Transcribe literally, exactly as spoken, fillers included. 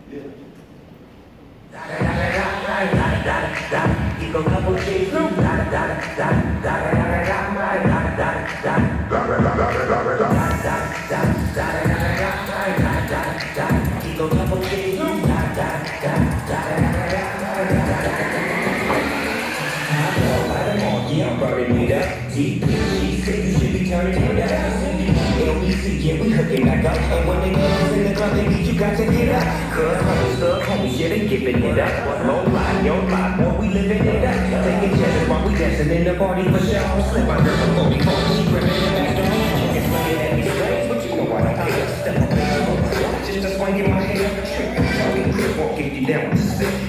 You go couple days through. You go couple days through. Yeah, I'm burning it up deep. She said you should be turning it up. L B C, yeah, we hooking back up. And when they girls in the club, they need you got to get up. Cause homies, thug homies, yeah, they giving it up. Low line, yo line, boy, we living it up. Taking chances while we dancing in the party for sure. Slip my girl before we fall, she gripping the back door. It's looking at me strange, but you know I don't care. Step up in the room, just a swing in my hair. Trick, how we grip, walk, get you down with the stick.